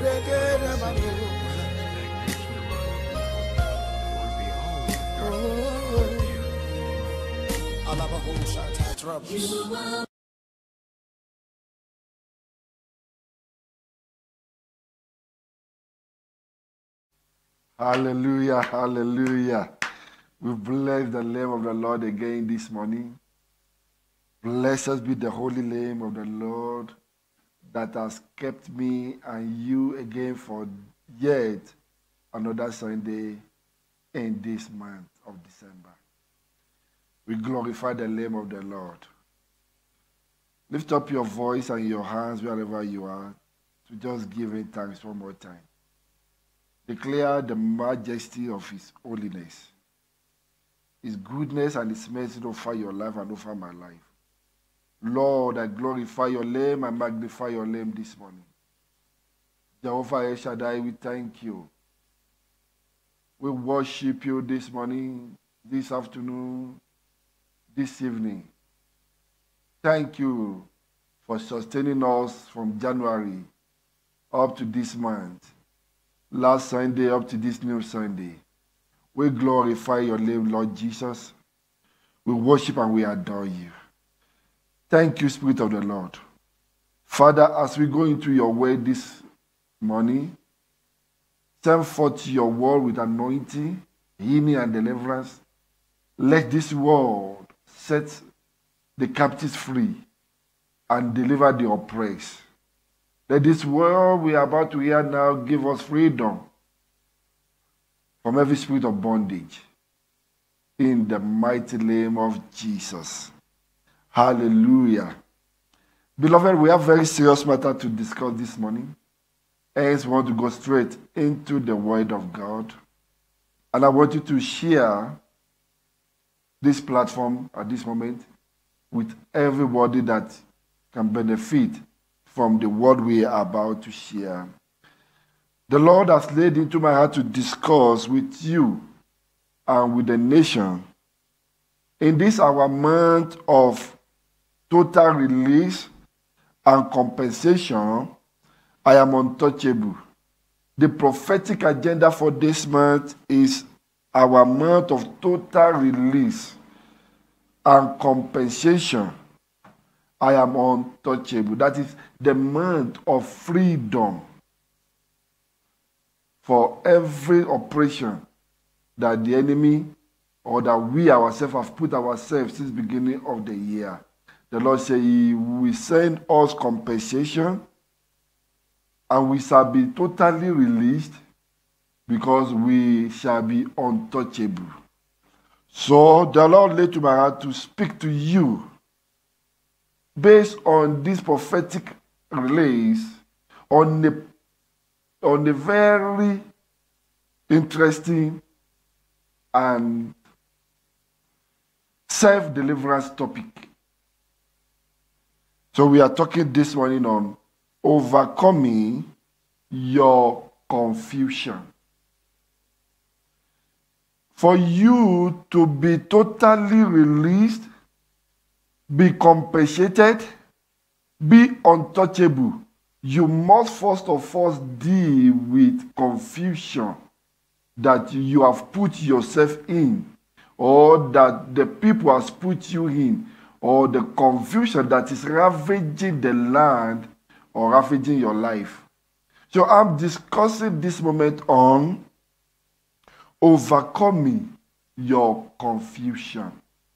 Hallelujah, hallelujah. We bless the name of the Lord again this morning. Blessed be the holy name of the Lord that has kept me and you again for yet another Sunday in this month of December. We glorify the name of the Lord. Lift up your voice and your hands wherever you are to just give Him thanks one more time. Declare the majesty of His holiness, His goodness and His mercy over your life and over my life. Lord, I glorify your name and magnify your name this morning. Jehovah El Shaddai, we thank you. We worship you this morning, this afternoon, this evening. Thank you for sustaining us from January up to this month. Last Sunday up to this new Sunday. We glorify your name, Lord Jesus. We worship and we adore you. Thank you, Spirit of the Lord. Father, as we go into your word this morning, send forth your word with anointing, healing, and deliverance. Let this word set the captives free and deliver the oppressed. Let this word we are about to hear now give us freedom from every spirit of bondage. In the mighty name of Jesus. Hallelujah. Beloved, we have a very serious matter to discuss this morning. Hence, we want to go straight into the Word of God. And I want you to share this platform at this moment with everybody that can benefit from the word we are about to share. The Lord has laid into my heart to discuss with you and with the nation in this our month of total release and compensation. I am untouchable. The prophetic agenda for this month is our month of total release and compensation. I am untouchable. That is the month of freedom for every oppression that the enemy or that we ourselves have put ourselves since the beginning of the year. The Lord said He will send us compensation and we shall be totally released because we shall be untouchable. So the Lord laid to my heart to speak to you based on this prophetic release on a very interesting and self-deliverance topic. So we are talking this morning on overcoming your confusion. For you to be totally released, be compensated, be untouchable, you must first of all deal with confusion that you have put yourself in, or that the people has put you in, or the confusion that is ravaging the land or ravaging your life. So I'm discussing this moment on overcoming your confusion.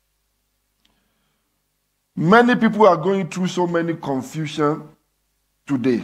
Many people are going through so many confusion today,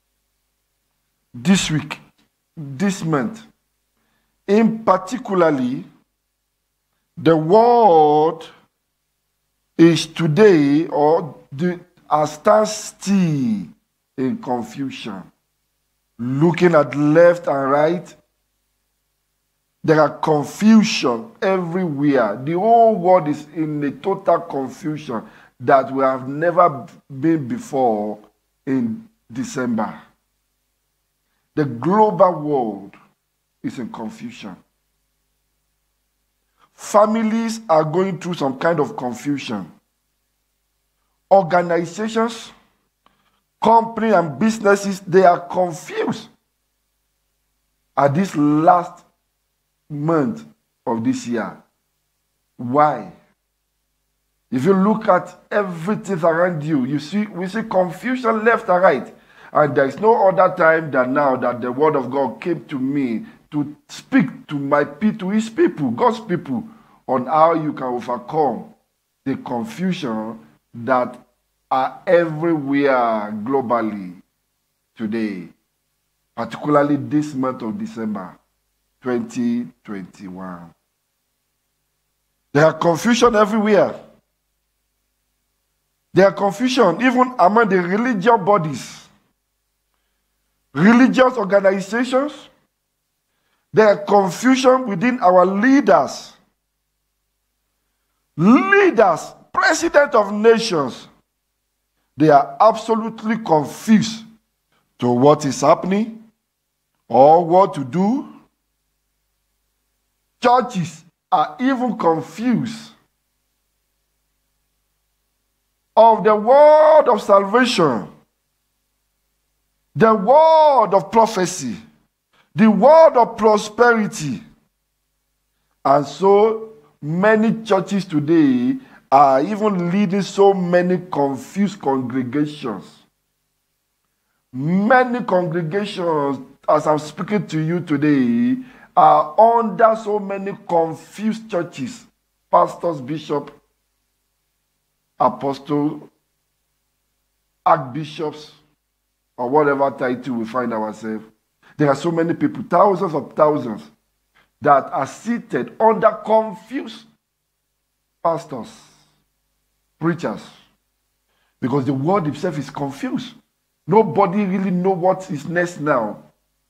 this week, this month. In particularly, the world is today stands still in confusion. Looking at left and right, there are confusion everywhere. The whole world is in a total confusion that we have never been before in December. The global world is in confusion. Families are going through some kind of confusion. Organizations, companies and businesses, they are confused at this last month of this year. Why? If you look at everything around you, we see confusion left and right. And there is no other time than now that the word of God came to me to speak to my people, to his people, God's people, on how you can overcome the confusion that are everywhere globally today, particularly this month of December 2021. There are confusion everywhere. There are confusion even among the religious bodies, religious organizations. There are confusion within our leaders. Leaders, president of nations, they are absolutely confused to what is happening or what to do. Churches are even confused of the word of salvation, the word of prophecy, the word of prosperity. And so many churches today are even leading so many confused congregations. Many congregations, as I'm speaking to you today, are under so many confused churches, pastors, bishops, apostles, archbishops, or whatever title we find ourselves. There are so many people, thousands of thousands, that are seated under confused pastors, preachers, because the word itself is confused. Nobody really knows what is next now.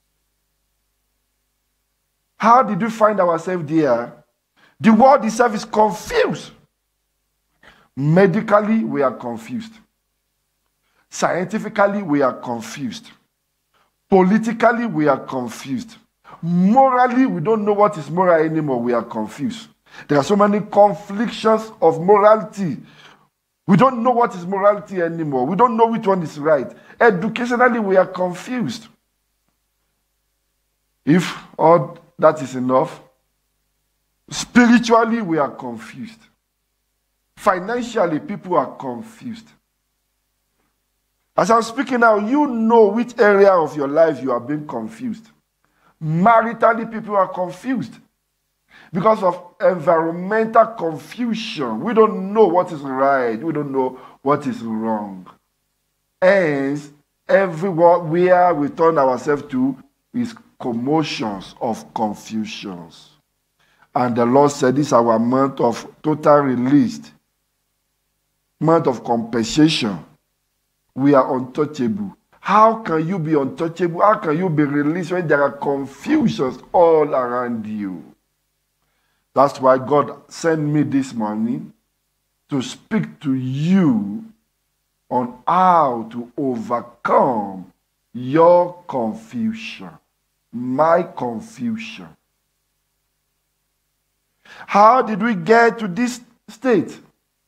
How did we find ourselves there? The word itself is confused. Medically, we are confused. Scientifically, we are confused. Politically, we are confused. Morally, we don't know what is moral anymore. We are confused. There are so many conflictions of morality. We don't know what is morality anymore. We don't know which one is right. Educationally, we are confused. If all that is enough, spiritually, we are confused. Financially, people are confused. As I'm speaking now, you know which area of your life you are being confused. Maritally, people are confused because of environmental confusion. We don't know what is right. We don't know what is wrong. Hence, everywhere we turn ourselves to is commotions of confusions. And the Lord said, this is our month of total release, month of compensation. We are untouchable. How can you be untouchable? How can you be released when there are confusions all around you? That's why God sent me this morning to speak to you on how to overcome your confusion, my confusion. How did we get to this state?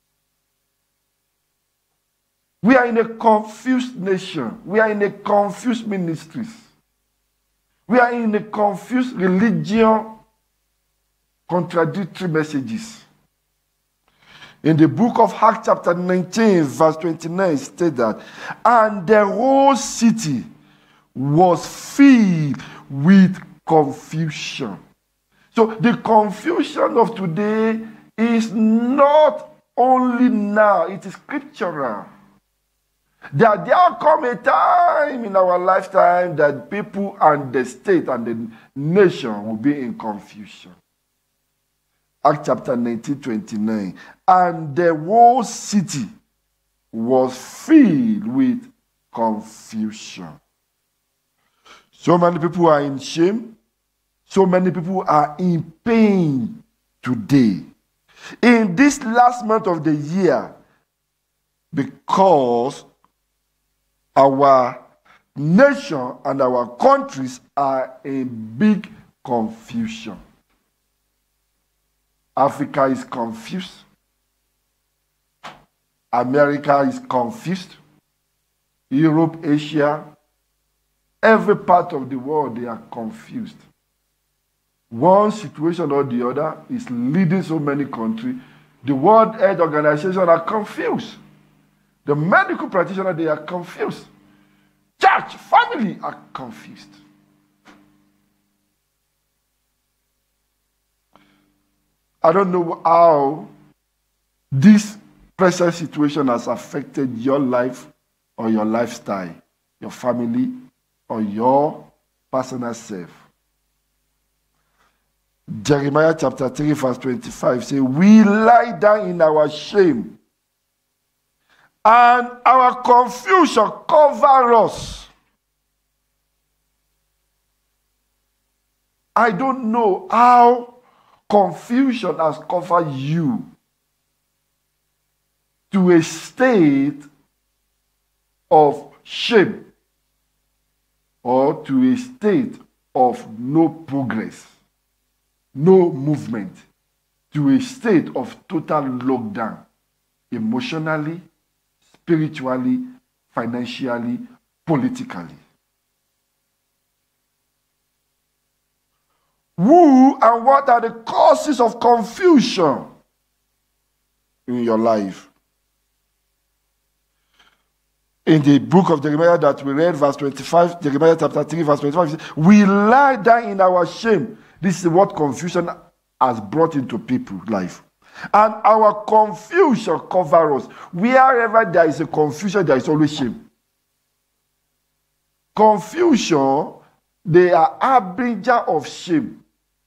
We are in a confused nation. We are in a confused ministries. We are in a confused religion, contradictory messages. In the book of Acts chapter 19, verse 29, it states that, and the whole city was filled with confusion. So the confusion of today is not only now, it is scriptural. There come a time in our lifetime that people and the state and the nation will be in confusion. Acts chapter 19, 29. And the whole city was filled with confusion. So many people are in shame. So many people are in pain today. In this last month of the year, because our nation and our countries are in big confusion. Africa is confused. America is confused. Europe, Asia, every part of the world, they are confused. one situation or the other is leading so many countries. The World Health Organization are confused. The medical practitioners, they are confused. Church, family are confused. I don't know how this present situation has affected your life or your lifestyle, your family, or your personal self. Jeremiah chapter 3 verse 25 says, we lie down in our shame, and our confusion cover us. I don't know how confusion has covered you to a state of shame or to a state of no progress, no movement, to a state of total lockdown, emotionally, spiritually, financially, politically. Who and what are the causes of confusion in your life? In the book of Jeremiah that we read, verse 25, Jeremiah chapter 3, verse 25, we lie down in our shame. This is what confusion has brought into people's life. And our confusion covers us. Wherever there is a confusion, there is always shame. Confusion, they are harbinger of shame.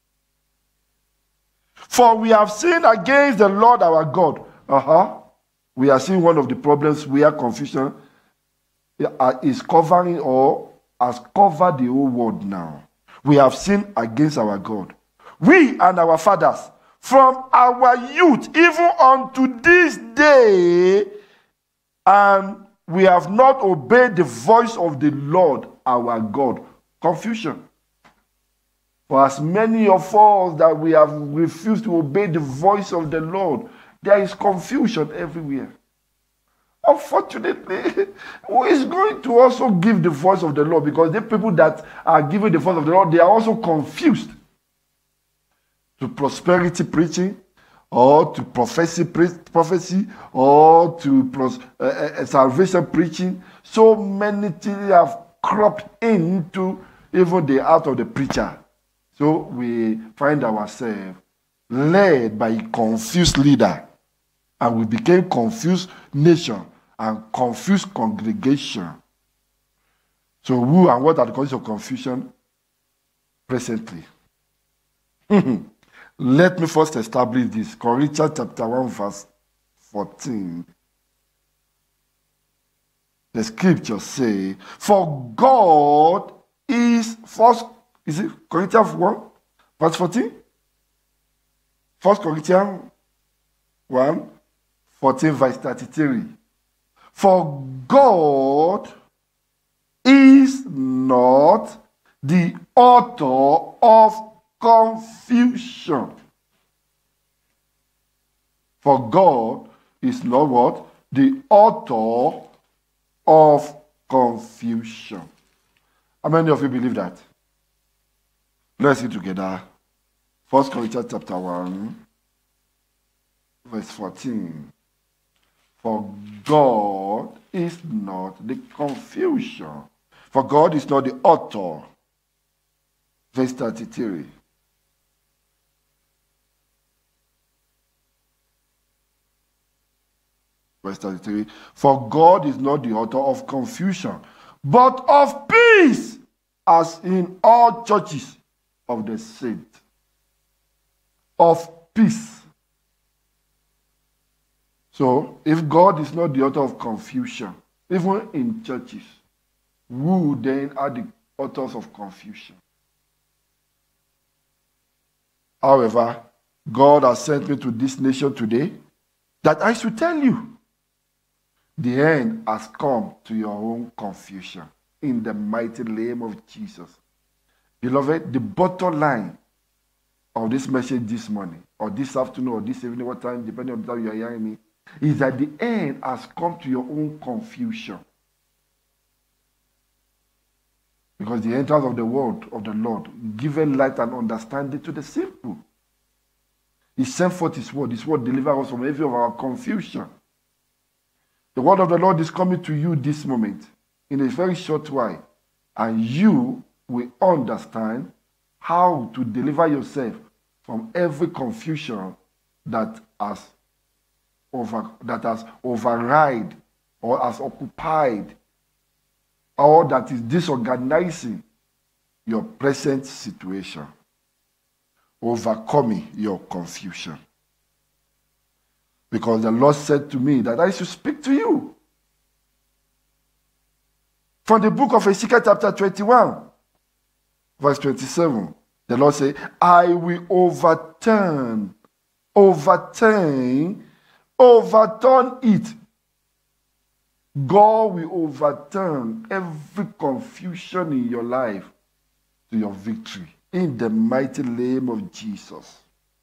For we have sinned against the Lord our God. We are seeing one of the problems where confusion is covering or has covered the whole world now. We have sinned against our God. We and our fathers, from our youth, even unto this day, and we have not obeyed the voice of the Lord our God. Confusion. For as many of us that we have refused to obey the voice of the Lord, there is confusion everywhere. Unfortunately, who is going to also give the voice of the Lord? Because the people that are giving the voice of the Lord, they are also confused. To prosperity preaching, or to prophecy, or to salvation preaching. So many things have cropped into even the heart of the preacher. So we find ourselves led by a confused leader. And we became confused nation and confused congregation. So who and what are the causes of confusion presently? Let me first establish this. Corinthians chapter 1 verse 14. The scriptures say, for God is first, is it Corinthians 1 verse 14? First Corinthians 1 14 verse 33. For God is not the author of confusion. For God is not what? The author of confusion. How many of you believe that? Let's read together. 1 Corinthians chapter 1, verse 14. For God is not the confusion. For God is not the author. Verse 33. Verse 33. For God is not the author of confusion, but of peace, as in all churches of the saints. Of peace. So, if God is not the author of confusion, even in churches, who then are the authors of confusion? However, God has sent me to this nation today that I should tell you, the end has come to your own confusion in the mighty name of Jesus. Beloved, the bottom line of this message this morning, or this afternoon, or this evening, what time, depending on the time you are hearing me, is that the end has come to your own confusion. Because the entrance of the word of the Lord giveth light and understanding to the simple. He sent forth his word. His word delivers us from every of our confusion. The word of the Lord is coming to you this moment in a very short while. And you will understand how to deliver yourself from every confusion that has override or has occupied or that is disorganizing your present situation, overcoming your confusion. Because the Lord said to me that I should speak to you. From the book of Ezekiel chapter 21, verse 27, the Lord said, I will overturn it. God will overturn every confusion in your life to your victory. In the mighty name of Jesus.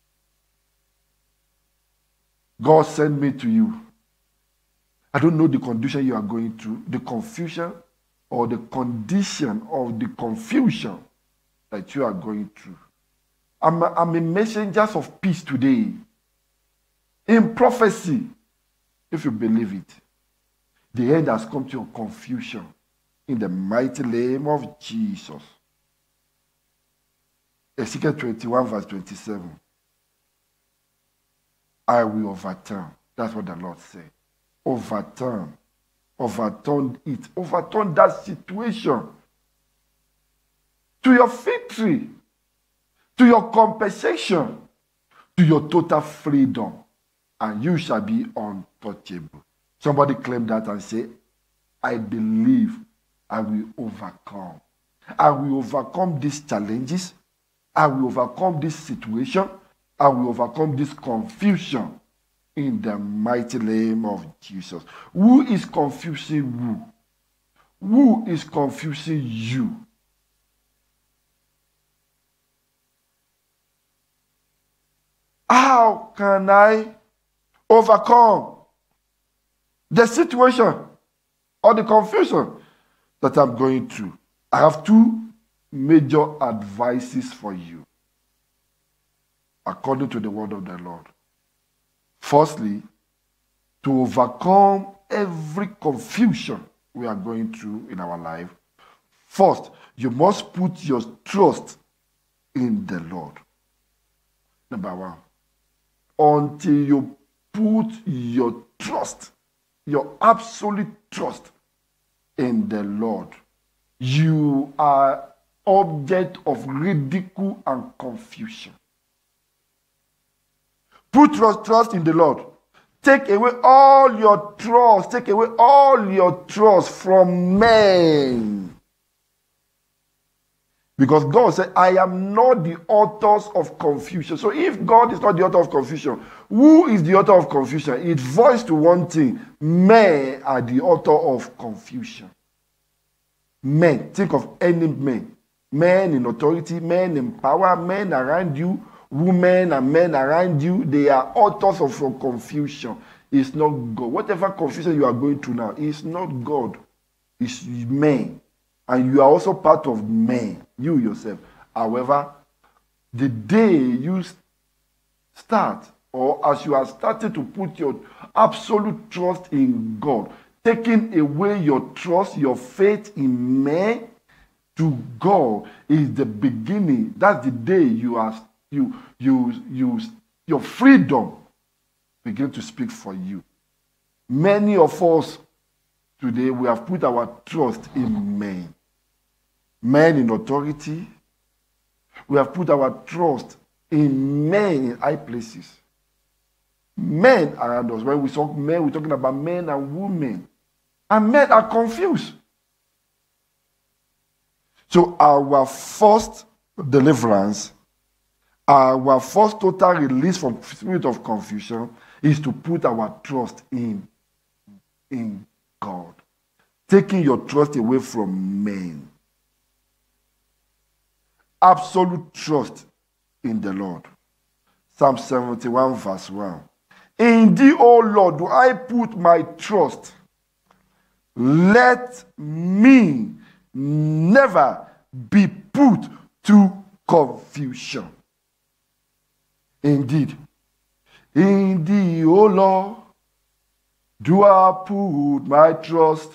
God sent me to you. I don't know the condition you are going through, the confusion or the condition of the confusion that you are going through. I'm a messenger of peace today. In prophecy, if you believe it, the end has come to your confusion in the mighty name of Jesus. Ezekiel 21 verse 27. I will overturn. That's what the Lord said. Overturn. Overturn it. Overturn that situation to your victory, to your compensation, to your total freedom, and you shall be untouchable. Somebody claim that and say, I believe I will overcome. I will overcome these challenges. I will overcome this situation. I will overcome this confusion in the mighty name of Jesus. Who is confusing who? Who is confusing you? How can I overcome the situation or the confusion that I'm going through? I have two major advices for you according to the word of the Lord. Firstly, to overcome every confusion we are going through in our life, first, you must put your trust in the Lord. Number one, until you put your trust, your absolute trust in the Lord, you are object of ridicule and confusion. Put your trust in the Lord. Take away all your trust. Take away all your trust from men. Because God said, I am not the author of confusion. So if God is not the author of confusion, who is the author of confusion? It voices to one thing. Men are the author of confusion. Men. Think of any men. Men in authority, men in power, men around you, women and men around you, they are authors of your confusion. It's not God. Whatever confusion you are going through now, it's not God. It's men. And you are also part of men, you yourself. However, the day you start, or as you are starting to put your absolute trust in God, taking away your trust, your faith in men to God is the beginning. That's the day your freedom begin to speak for you. Many of us today, we have put our trust in men. Men in authority. We have put our trust in men in high places. Men around us. When we talk men, we're talking about men and women. And men are confused. So our first deliverance, our first total release from spirit of confusion is to put our trust in God. Taking your trust away from men. Absolute trust in the Lord. Psalm 71 verse 1. In thee, O Lord, do I put my trust. Let me never be put to confusion. Indeed, in thee, O Lord, do I put my trust.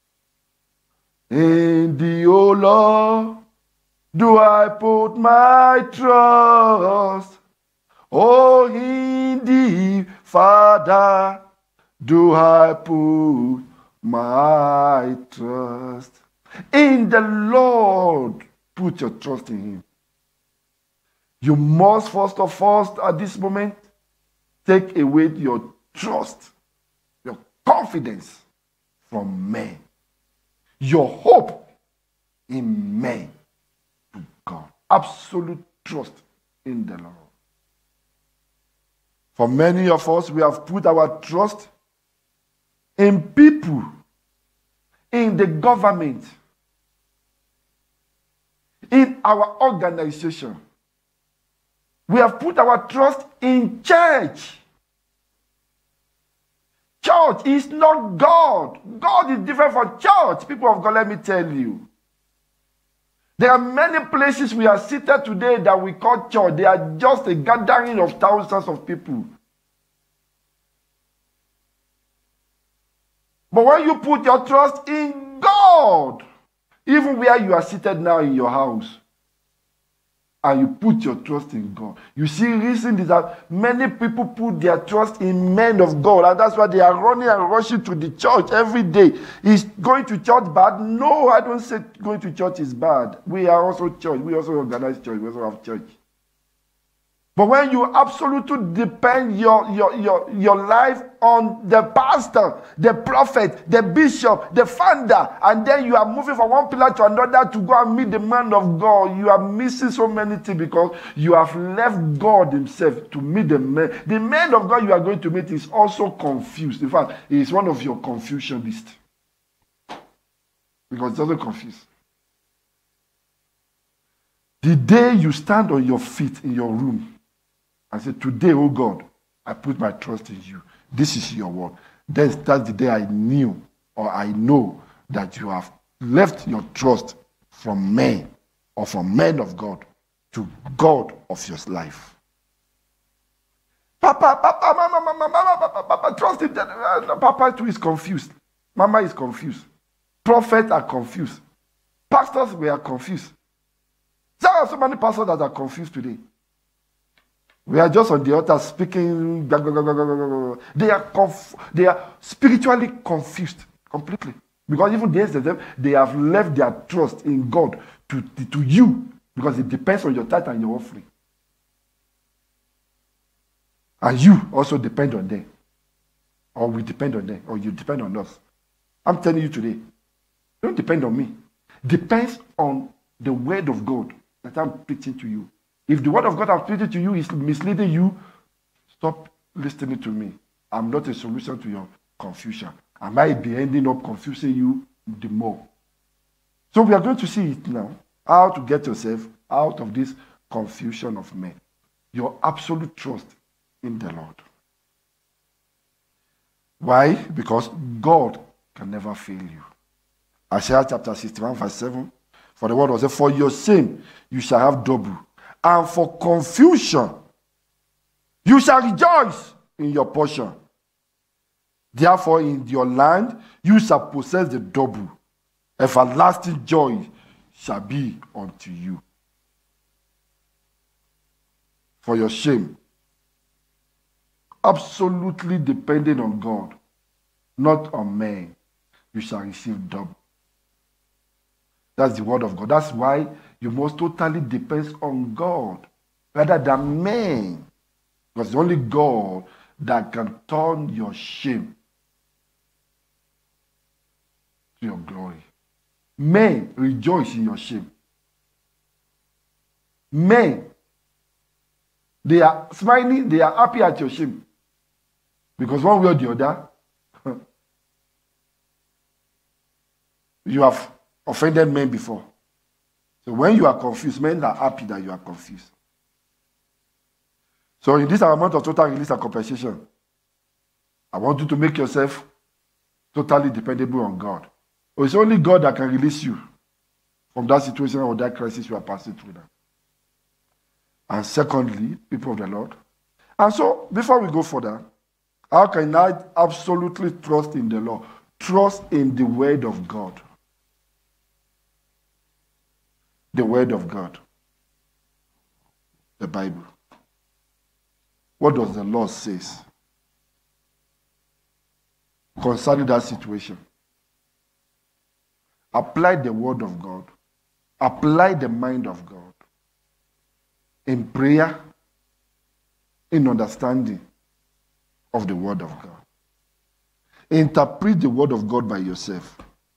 In thee, O Lord, do I put my trust. Oh, in thee, Father, do I put my trust. In the Lord, put your trust in him. You must first of all, at this moment, take away your trust, your confidence from men, your hope in men to God. Absolute trust in the Lord. For many of us, we have put our trust in people, in the government, in our organization. We have put our trust in church. Church is not God. God is different from church. People of God, let me tell you. There are many places we are seated today that we call church. They are just a gathering of thousands of people. But when you put your trust in God, even where you are seated now in your house, and you put your trust in God. You see, reason is that many people put their trust in men of God, and that's why they are running and rushing to the church every day. Is going to church bad? No, I don't say going to church is bad. We are also church. We also organize church. We also have church. But when you absolutely depend your life on the pastor, the prophet, the bishop, the founder, and then you are moving from one pillar to another to go and meet the man of God, you are missing so many things because you have left God himself to meet the man. The man of God you are going to meet is also confused. In fact, he is one of your confusion list. Because he's also confused. The day you stand on your feet in your room, I said, today, oh God, I put my trust in you. This is your word. That's the day I knew or I know that you have left your trust from men or from men of God to God of your life. Papa, trust in that. Papa too is confused. Mama is confused. Prophets are confused. Pastors were confused. There are so many pastors that are confused today. We are just on the altar speaking. They are spiritually confused completely. Because even they have left their trust in God to you. Because it depends on your tithe and your offering. And you also depend on them. Or we depend on them. Or you depend on us. I'm telling you today. Don't depend on me. Depends on the word of God that I'm preaching to you. If the word of God I'm preaching to you is misleading you, stop listening to me. I'm not a solution to your confusion. I might be ending up confusing you the more. So we are going to see it now. How to get yourself out of this confusion of men. Your absolute trust in the Lord. Why? Because God can never fail you. Isaiah chapter 61 verse 7. For the word was said, for your shame you shall have double. And for confusion, you shall rejoice in your portion. Therefore, in your land, you shall possess the double. Everlasting joy shall be unto you. For your shame, absolutely depending on God, not on man, you shall receive double. That's the word of God. That's why you must totally depend on God rather than men. Because it's only God that can turn your shame to your glory. Men rejoice in your shame. Men, they are smiling, they are happy at your shame. Because one way or the other, you have offended men before. So when you are confused, men are happy that you are confused. So in this amount of total release and compensation, I want you to make yourself totally dependable on God. It's only God that can release you. from that situation or that crisis you are passing through now. And secondly, people of the Lord. And so, before we go further, how can I absolutely trust in the Lord? Trust in the Word of God. The Word of God. The Bible. What does the Lord say concerning that situation? Apply the Word of God. Apply the mind of God. In prayer, in understanding of the Word of God. Interpret the Word of God by yourself.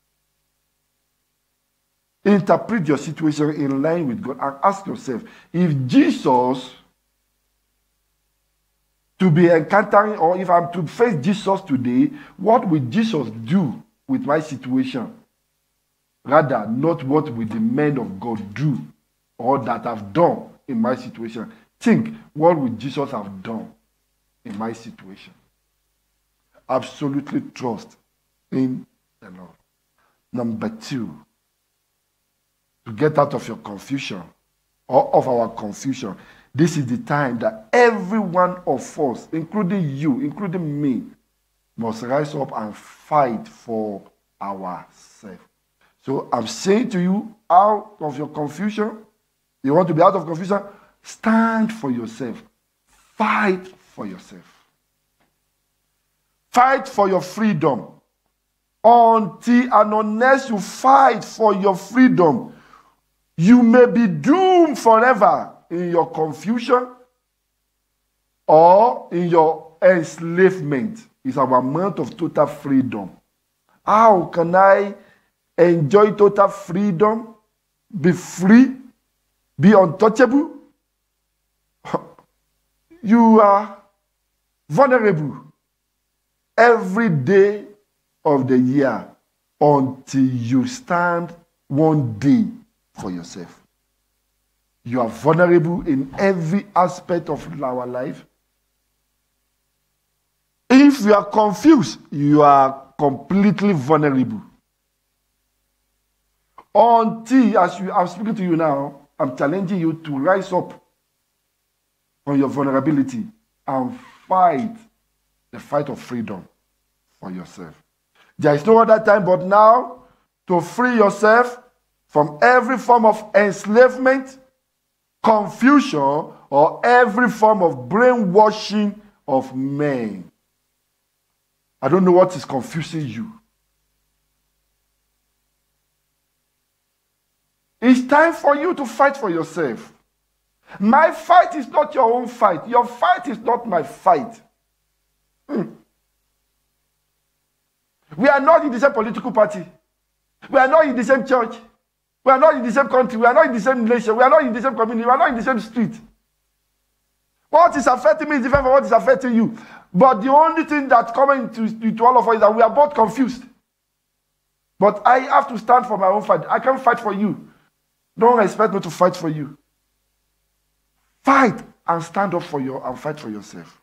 Interpret your situation in line with God and ask yourself, if Jesus to be encountering, or if I'm to face Jesus today, what will Jesus do with my situation? Rather, not what will the men of God do or that have done in my situation. Think, what would Jesus have done in my situation? Absolutely trust in the Lord. Number 2, to get out of your confusion or of our confusion, this is the time that every one of us, including you, including me, must rise up and fight for ourselves. So I'm saying to you, out of your confusion, you want to be out of confusion, stand for yourself. Fight for yourself. Fight for your freedom. Until and unless you fight for your freedom, you may be doomed forever in your confusion or in your enslavement. It's our month of total freedom. How can I enjoy total freedom, be free, be untouchable? You are vulnerable every day of the year until you stand one day for yourself. You are vulnerable in every aspect of our life. If you are confused, you are completely vulnerable. Until, as I'm speaking to you now, I'm challenging you to rise up from your vulnerability and fight the fight of freedom for yourself. There is no other time but now to free yourself from every form of enslavement, confusion, or every form of brainwashing of men. I don't know what is confusing you. It's time for you to fight for yourself. My fight is not your own fight. Your fight is not my fight. We are not in the same political party. We are not in the same church. We are not in the same country. We are not in the same nation. We are not in the same community. We are not in the same street. What is affecting me is different from what is affecting you. But the only thing that's coming to all of us is that we are both confused. But I have to stand for my own fight. I can't fight for you. Don't expect me to fight for you. Fight and stand up and fight for yourself.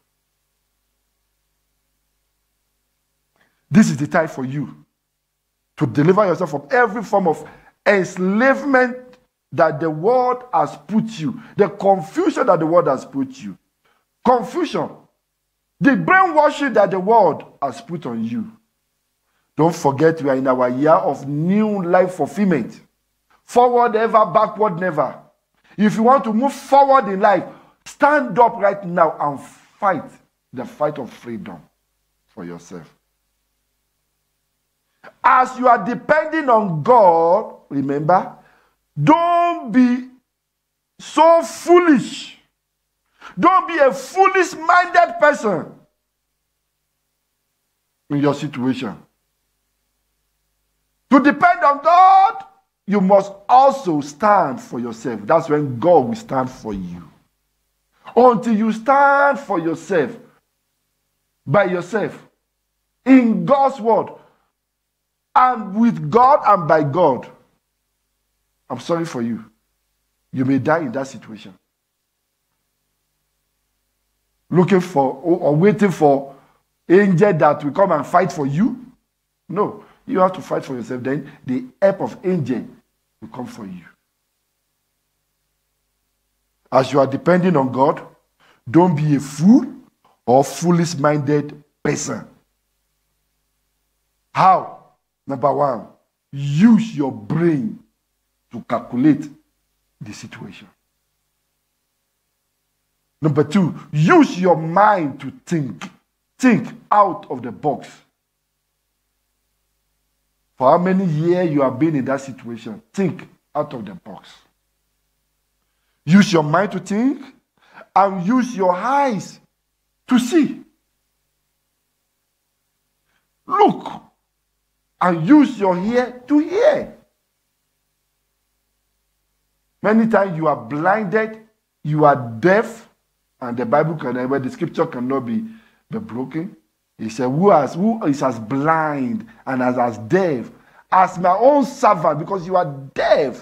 This is the time for you to deliver yourself from every form of enslavement that the world has put you. The confusion that the world has put you. Confusion. The brainwashing that the world has put on you. Don't forget we are in our year of new life fulfillment. Forward ever, backward never. If you want to move forward in life, stand up right now and fight the fight of freedom for yourself. As you are depending on God, remember, don't be so foolish. Don't be a foolish-minded person in your situation. To depend on God, you must also stand for yourself. That's when God will stand for you. Until you stand for yourself, by yourself, in God's word, and with God and by God, I'm sorry for you. You may die in that situation. Looking for or waiting for angel that will come and fight for you? No. You have to fight for yourself. Then the help of angel will come for you. As you are depending on God, don't be a fool or foolish-minded person. How? Number one, use your brain to calculate the situation. Number two, use your mind to think. Think out of the box. For how many years you have been in that situation, think out of the box. Use your mind to think and use your eyes to see. Look and use your ear to hear. Many times you are blinded, you are deaf, and the Bible where the scripture cannot be broken. He said, who is as blind and as deaf as my own servant, because you are deaf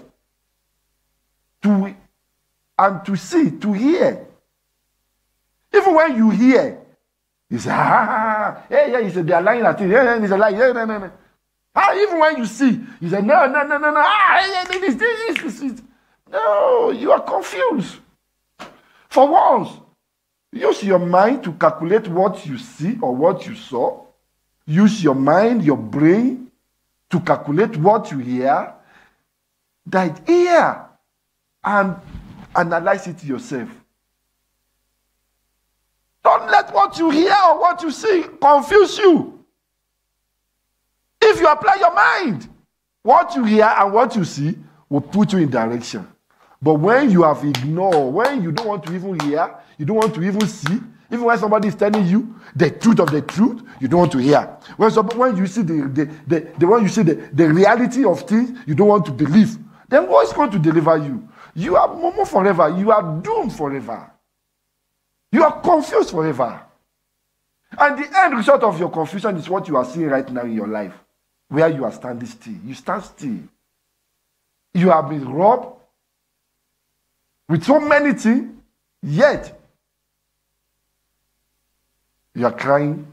to see, to hear. Even when you hear, you say, hey, he said, they are lying at it. Yeah, he's a lie. Yeah, no. Even when you see, you say, no. No, you are confused. For once, use your mind to calculate what you see or what you saw. Use your mind, your brain, to calculate what you hear. That hear and analyze it yourself. Don't let what you hear or what you see confuse you. If you apply your mind, what you hear and what you see will put you in direction. But when you have ignored, when you don't want to even hear, you don't want to even see, even when somebody is telling you the truth of the truth, you don't want to hear. When you see the reality of things, you don't want to believe. Then what is going to deliver you? You are mumu forever. You are doomed forever. You are confused forever. And the end result of your confusion is what you are seeing right now in your life, where you are standing still. You stand still. You have been robbed with so many things, yet you are crying.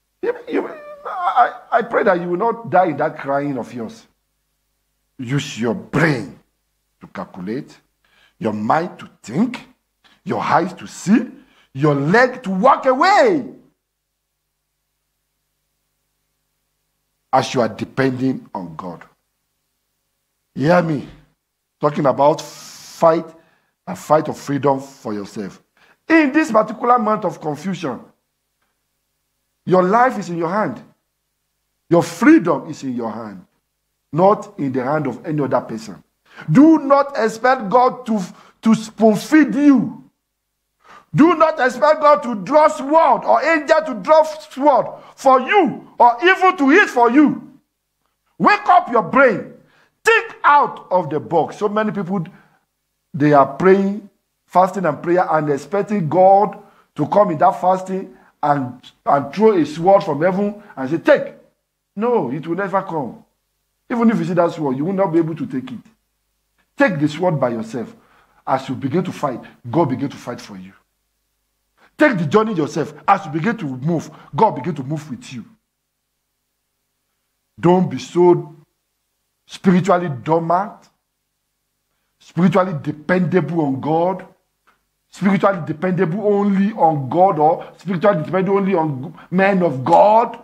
I pray that you will not die in that crying of yours. Use your brain to calculate, your mind to think, your eyes to see, your leg to walk away. As you are depending on God. You hear me? Talking about a fight of freedom for yourself. In this particular month of confusion, your life is in your hand. Your freedom is in your hand, not in the hand of any other person. Do not expect God to spoon-feed you. Do not expect God to draw sword or angel to draw sword for you or even to eat for you. Wake up your brain. Think out of the box. So many people, they are praying, fasting and prayer, and expecting God to come in that fasting and throw a sword from heaven and say, take. No, it will never come. Even if you see that sword, you will not be able to take it. Take the sword by yourself. As you begin to fight, God begin to fight for you. Take the journey yourself. As you begin to move, God begin to move with you. Don't be so spiritually dormant, spiritually dependable on God, spiritually dependable only on God, or spiritually dependable only on men of God.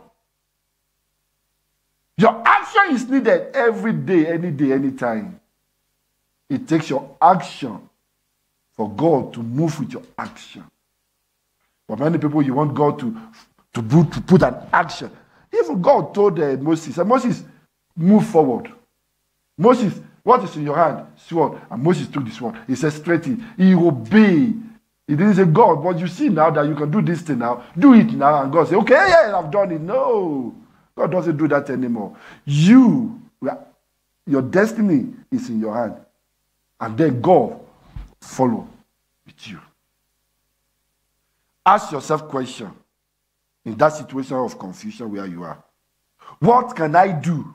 Your action is needed every day, any day, anytime. It takes your action for God to move with your action. For many people, you want God to put an action. Even God told Moses, Moses, move forward. Moses, what is in your hand? Sword. And Moses took the sword. He said, straight it. He obeyed. He didn't say, God, but you see now that you can do this thing now. Do it now. And God said, okay, yeah, I've done it. No. God doesn't do that anymore. Your destiny is in your hand. And then God follow with you. Ask yourself a question in that situation of confusion where you are. What can I do?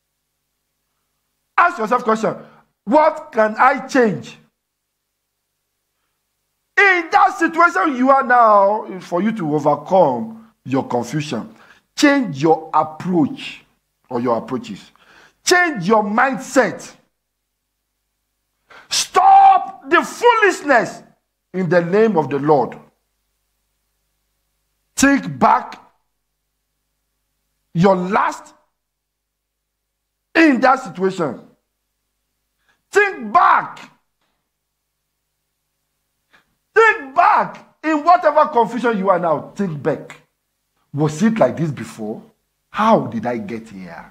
Ask yourself a question. What can I change? In that situation you are now, for you to overcome your confusion, change your approach or your approaches. Change your mindset. Stop the foolishness in the name of the Lord. Take back your last in that situation. Think back. Think back in whatever confusion you are now. Think back. Was it like this before? How did I get here?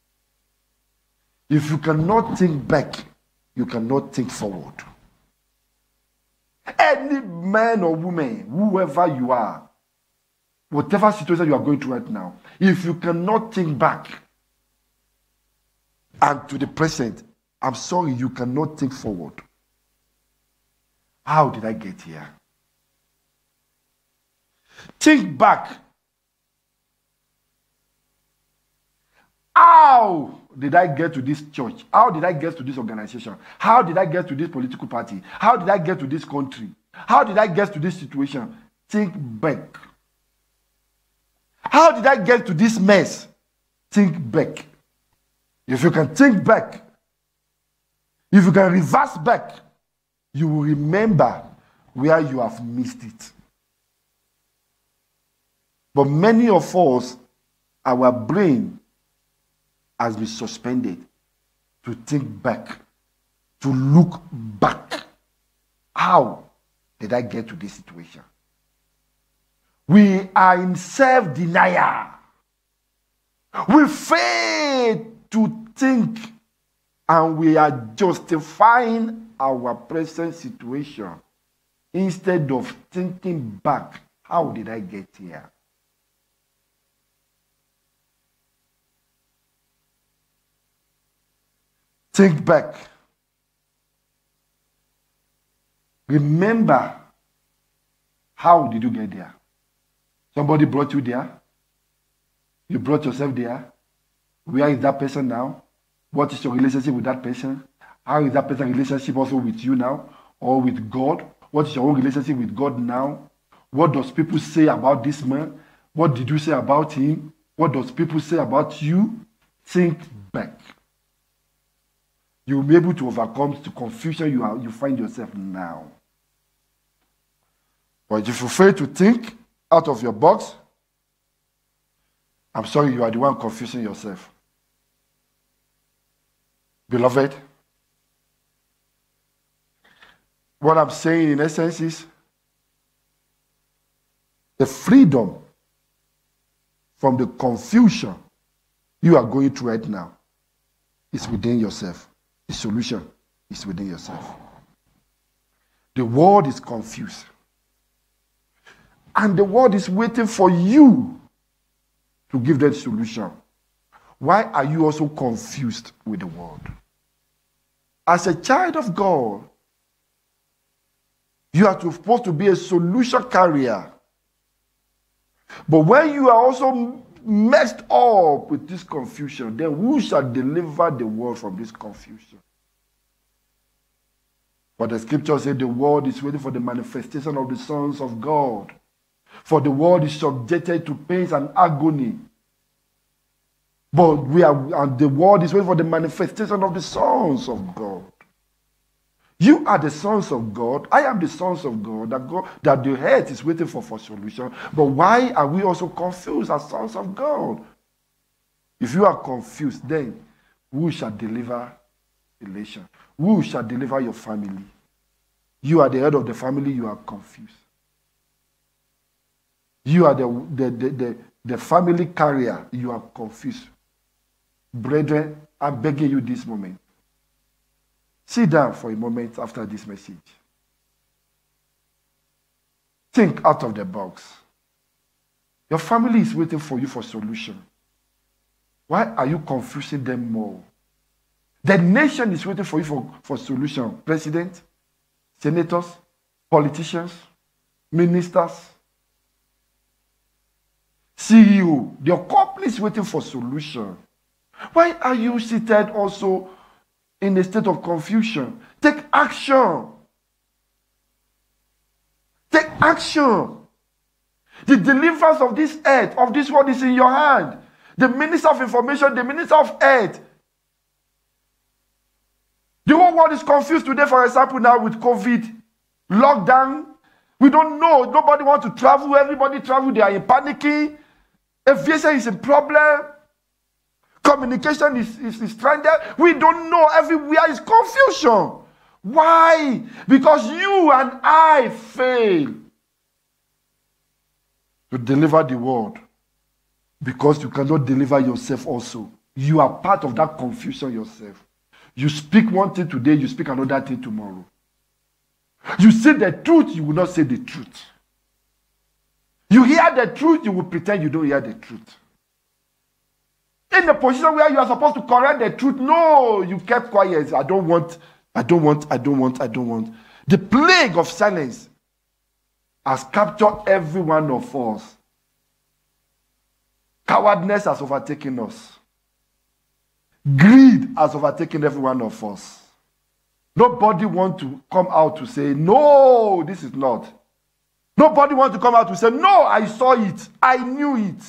If you cannot think back, you cannot think forward. Any man or woman, whoever you are, whatever situation you are going through right now, if you cannot think back and to the present, I'm sorry, you cannot think forward. How did I get here? Think back. How did I get to this church? How did I get to this organization? How did I get to this political party? How did I get to this country? How did I get to this situation? Think back. How did I get to this mess? Think back. If you can think back, if you can reverse back, you will remember where you have missed it. But many of us, our brain has been suspended to think back, to look back. How did I get to this situation? We are in self-denial. We fail to think, and we are justifying our present situation instead of thinking back. How did I get here? Think back. Remember, how did you get there? Somebody brought you there. You brought yourself there. Where is that person now? What is your relationship with that person? How is that person's relationship also with you now? Or with God? What is your own relationship with God now? What does people say about this man? What did you say about him? What does people say about you? Think back. You will be able to overcome the confusion you find yourself now. But if you fail to think out of your box, I'm sorry, you are the one confusing yourself. Beloved, what I'm saying in essence is the freedom from the confusion you are going through right now is within yourself. The solution is within yourself. The world is confused. And the world is waiting for you to give that solution. Why are you also confused with the world? As a child of God, you are supposed to be a solution carrier. But when you are also messed up with this confusion, then who shall deliver the world from this confusion? For the scripture said the world is waiting for the manifestation of the sons of God. For the world is subjected to pains and agony. But the world is waiting for the manifestation of the sons of God. You are the sons of God. I am the sons of God. That the earth is waiting for solution. But why are we also confused as sons of God? If you are confused, then who shall deliver the nation? Who shall deliver your family? You are the head of the family, you are confused. You are the family carrier, you are confused. Brethren, I'm begging you this moment. Sit down for a moment after this message. Think out of the box. Your family is waiting for you for solution. Why are you confusing them more? The nation is waiting for you for solution. President, senators, politicians, ministers, CEO. Your company is waiting for solution. Why are you seated also in a state of confusion? Take action. Take action. The deliverance of this earth, of this world is in your hand. The Minister of Information, the Minister of Earth, The whole world is confused today, for example, now with COVID, lockdown. We don't know. Nobody wants to travel. Everybody travel. They are in panicking. Aviation is a problem. Communication is stranded. We don't know. Everywhere is confusion. Why? Because you and I fail to deliver the word. Because you cannot deliver yourself also. You are part of that confusion yourself. You speak one thing today, you speak another thing tomorrow. You say the truth, you will not say the truth. You hear the truth, you will pretend you don't hear the truth. In the position where you are supposed to correct the truth, no, you kept quiet. I don't want. The plague of silence has captured every one of us. Cowardness has overtaken us. Greed has overtaken every one of us. Nobody wants to come out to say, no, this is not. Nobody wants to come out to say, no, I saw it. I knew it.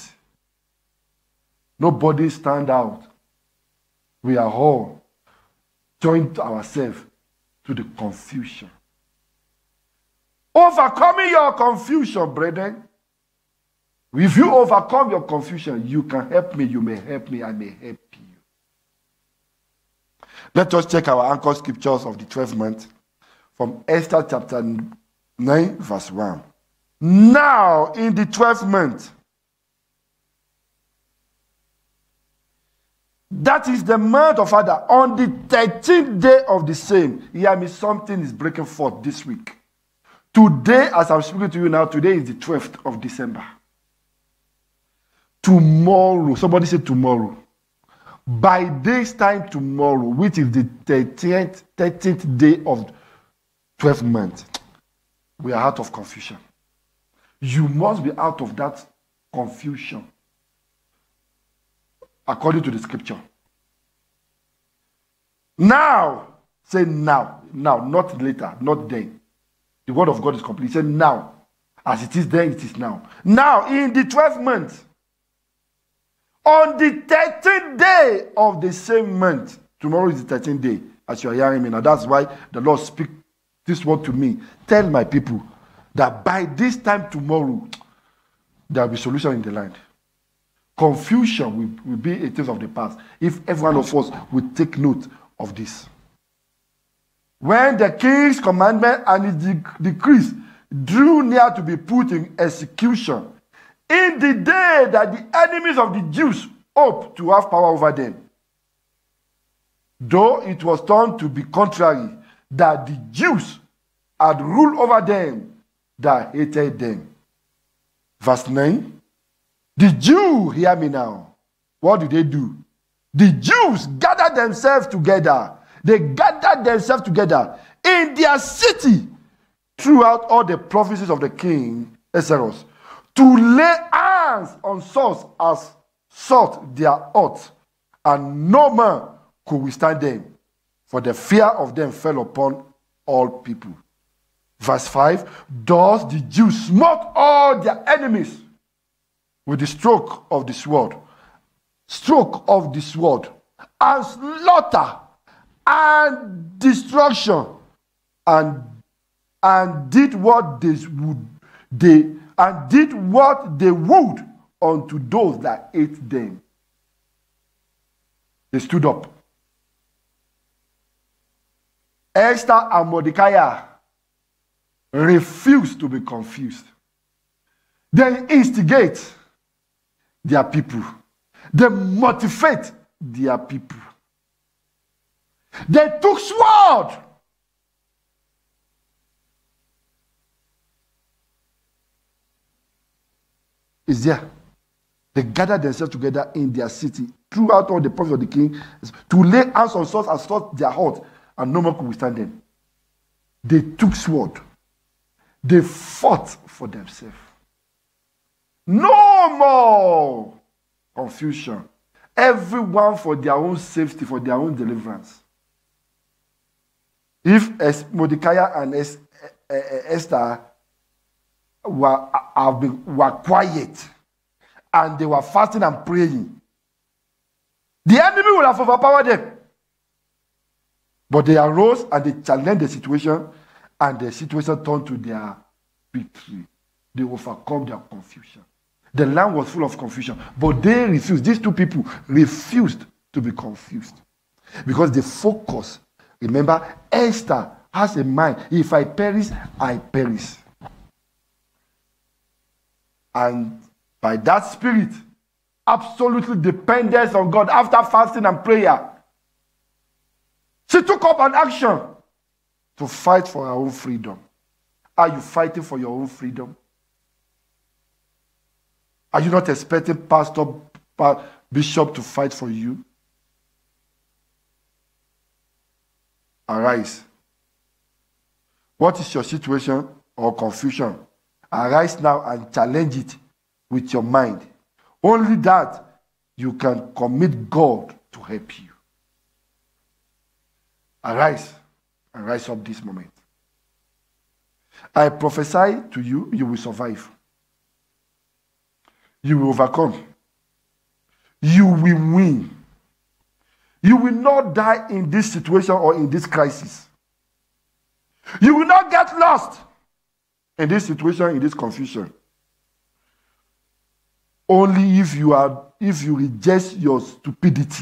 Nobody stand out. We are all joined ourselves to the confusion. Overcoming your confusion, brethren. If you overcome your confusion, you can help me, you may help me, I may help you. Let us check our anchor scriptures of the 12th month from Esther chapter 9, verse 1. Now, in the 12th month, that is the month of Adar, on the 13th day of the same. Hear me, something is breaking forth this week. Today, as I'm speaking to you now, today is the 12th of December. Tomorrow, somebody said tomorrow. By this time tomorrow, which is the 13th day of 12th month, we are out of confusion. You must be out of that confusion. According to the scripture. Now, say now, not later, not then. The word of God is complete. Say now. As it is then, it is now. Now, in the 12th month, on the 13th day of the same month, tomorrow is the 13th day, as you are hearing me now. That's why the Lord speaks this word to me. Tell my people that by this time tomorrow, there will be solution in the land. Confusion will be a thing of the past if every one of us will take note of this. When the king's commandment and his decrees drew near to be put in execution, in the day that the enemies of the Jews hoped to have power over them, though it was turned to be contrary, that the Jews had ruled over them that hated them. Verse 9. The Jews, hear me now. What do? The Jews gathered themselves together. They gathered themselves together in their city throughout all the provinces of the king Ahasuerus to lay hands on souls as sought their oath, and no man could withstand them, for the fear of them fell upon all people. Verse 5. Thus the Jews smote all their enemies with the stroke of the sword, and slaughter and destruction, and did what they would unto those that ate them. They stood up. Esther and Mordecai refused to be confused. They instigate their people. They motivate their people. They took sword. Is there? They gathered themselves together in their city throughout all the province of the king to lay hands on swords and slaughter their heart, and no man could withstand them. They took sword. They fought for themselves. No more confusion. Everyone for their own safety, for their own deliverance. If Mordecai and Esther were quiet and they were fasting and praying, the enemy would have overpowered them. But they arose and they challenged the situation, and the situation turned to their victory. They overcome their confusion. The land was full of confusion, but they refused. These two people refused to be confused because they focus. Remember, Esther has a mind. If I perish, I perish. And by that spirit, absolutely dependence on God after fasting and prayer, she took up an action to fight for her own freedom. Are you fighting for your own freedom? Are you not expecting pastor, bishop to fight for you? Arise. What is your situation or confusion? Arise now and challenge it with your mind. Only that you can commit God to help you. Arise and rise up this moment. I prophesy to you, you will survive. You will overcome. You will win. You will not die in this situation or in this crisis. You will not get lost in this situation, in this confusion. Only if you reject your stupidity.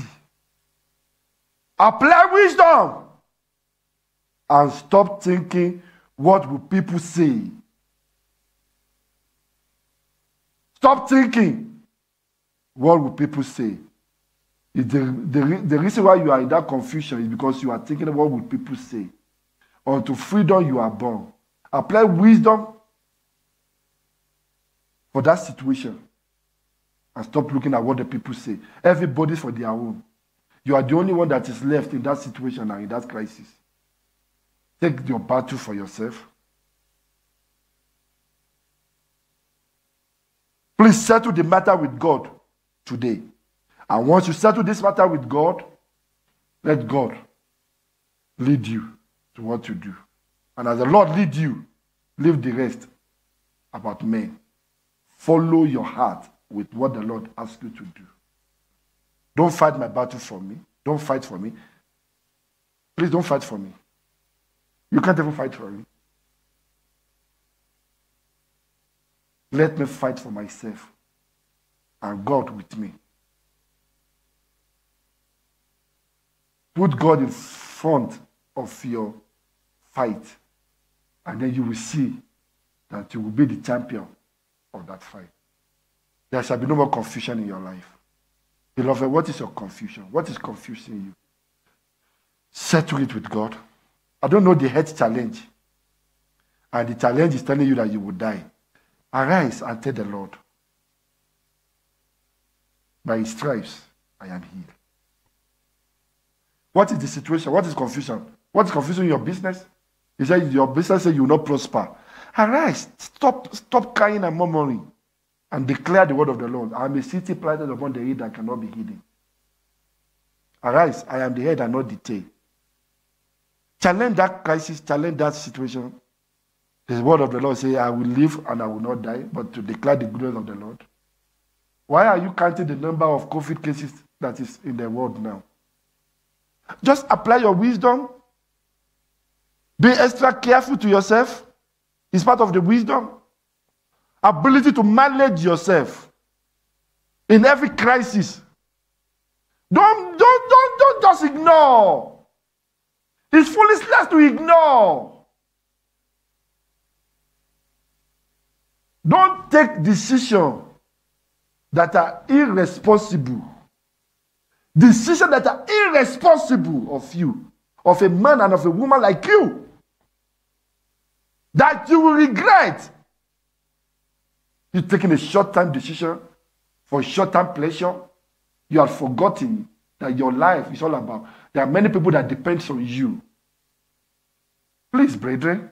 Apply wisdom and stop thinking, what will people say? Stop thinking, what will people say? The reason why you are in that confusion is because you are thinking, what will people say? Unto freedom you are born. Apply wisdom for that situation and stop looking at what the people say. Everybody's for their own. You are the only one that is left in that situation and in that crisis. Take your battle for yourself. Please settle the matter with God today. And once you settle this matter with God, let God lead you to what to do. And as the Lord leads you, leave the rest about men. Follow your heart with what the Lord asks you to do. Don't fight my battle for me. Don't fight for me. Please don't fight for me. You can't even fight for me. Let me fight for myself and God with me. Put God in front of your fight, and then you will see that you will be the champion of that fight. There shall be no more confusion in your life. Beloved, what is your confusion? What is confusing you? Settle it with God. I don't know the health challenge. And the challenge is telling you that you will die. Arise and tell the Lord, by his stripes I am healed. What is the situation? What is confusion? What is confusion in your business? He said your business says you will not prosper. Arise, stop crying and murmuring, and declare the word of the Lord. I am a city planted upon the hill that cannot be hidden. Arise, I am the head and not the tail. Challenge that crisis, challenge that situation. The word of the Lord says, I will live and I will not die, but to declare the goodness of the Lord. Why are you counting the number of COVID cases that is in the world now? Just apply your wisdom. Be extra careful to yourself. It's part of the wisdom. Ability to manage yourself in every crisis. Don't just ignore. It's foolishness to ignore. Don't take decisions that are irresponsible. Decisions that are irresponsible of you, of a man and of a woman like you, that you will regret. You're taking a short-term decision for a short-term pleasure. You have forgotten that your life is all about. There are many people that depend on you. Please, brethren,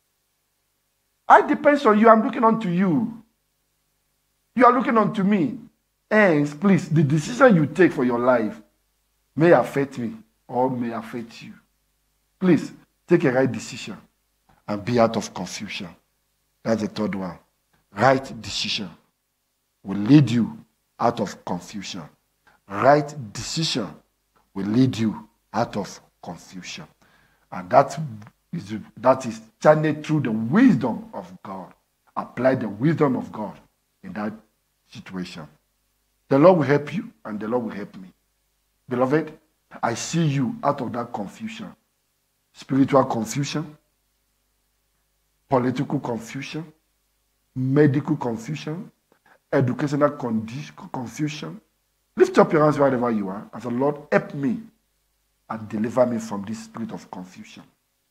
I depend on you. I'm looking on to you. You are looking on to me. And please, the decision you take for your life may affect me or may affect you. Please, take a right decision and be out of confusion. That's the third one. Right decision will lead you out of confusion. Right decision will lead you out of confusion. And that is channeled through the wisdom of God. Apply the wisdom of God in that situation. The Lord will help you and the Lord will help me. Beloved, I see you out of that confusion. Spiritual confusion, political confusion, medical confusion, educational confusion. Lift up your hands wherever you are and say, Lord, help me and deliver me from this spirit of confusion.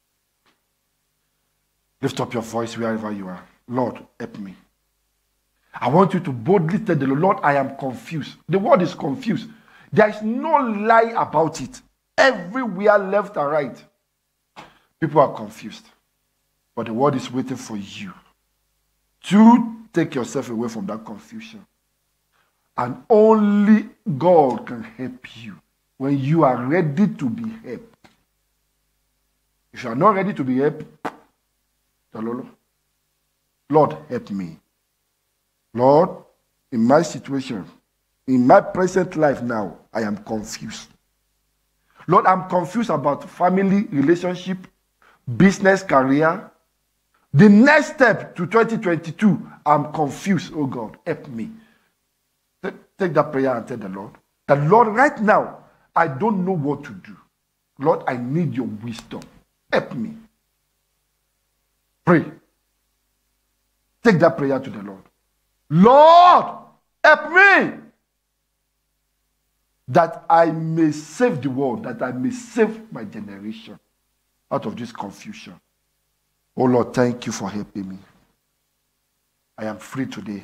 Lift up your voice wherever you are. Lord, help me. I want you to boldly tell the Lord, I am confused. The word is confused. There is no lie about it. Everywhere, left and right, people are confused. But the word is waiting for you to take yourself away from that confusion. And only God can help you when you are ready to be helped. If you are not ready to be helped, tell the Lord, help me. Lord, in my situation, in my present life now, I am confused. Lord, I'm confused about family, relationship, business, career. The next step to 2022, I'm confused. Oh God, help me. Take that prayer and tell the Lord, that Lord, right now, I don't know what to do. Lord, I need your wisdom. Help me. Pray. Take that prayer to the Lord. Lord, help me. That I may save the world, that I may save my generation out of this confusion. Oh Lord, thank you for helping me. I am free today.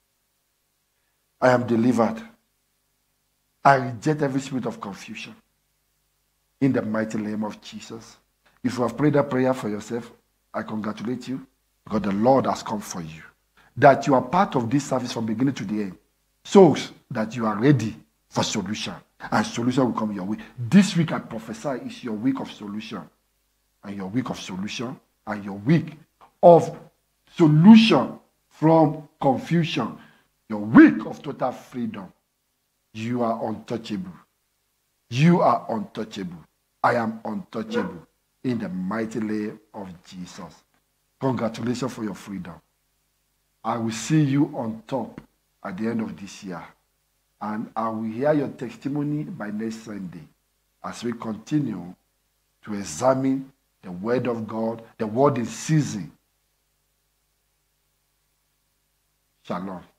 I am delivered. I reject every spirit of confusion. In the mighty name of Jesus. If you have prayed that prayer for yourself, I congratulate you because the Lord has come for you. That you are part of this service from beginning to the end. So that you are ready for solution. And solution will come your way. This week I prophesy is your week of solution. And your week of solution. And your week of solution from confusion. Your week of total freedom. You are untouchable. You are untouchable. I am untouchable. In the mighty name of Jesus. Congratulations for your freedom. I will see you on top at the end of this year. And I will hear your testimony by next Sunday as we continue to examine the word of God, the word in season. Shalom.